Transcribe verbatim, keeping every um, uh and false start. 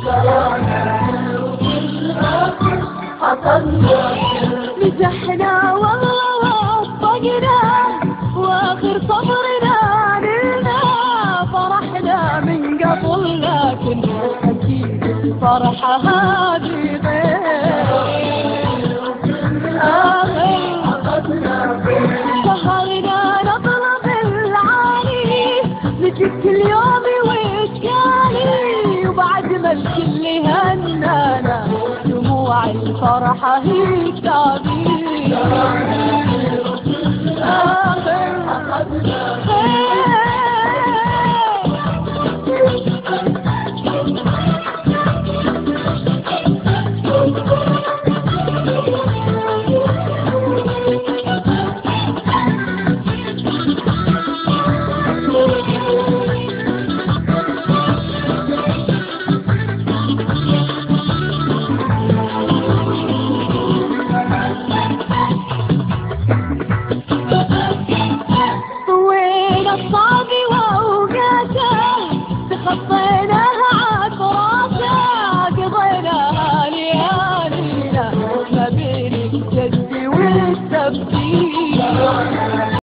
مزحنا والله وصقنا واخر صبرنا لنا فرحنا من قبل لكن اكيد الفرحة هذه غير سهرنا نطلب العالي نجيب كل يوم واشكالي وبعد ما الكل هنانا دموع الفرحة هي كتابي.